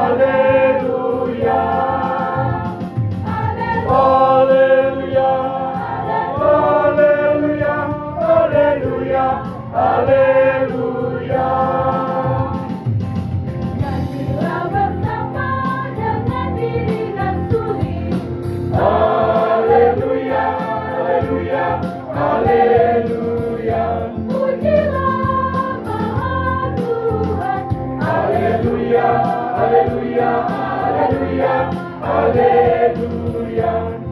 Haleluya. Haleluya. Haleluya. Haleluya. Haleluya. Nyanyilah bersama dengan iringan suling. Haleluya. Haleluya. Haleluya. Pujilah Maha Tuhan. Haleluya. Haleluya. Haleluya. Haleluya.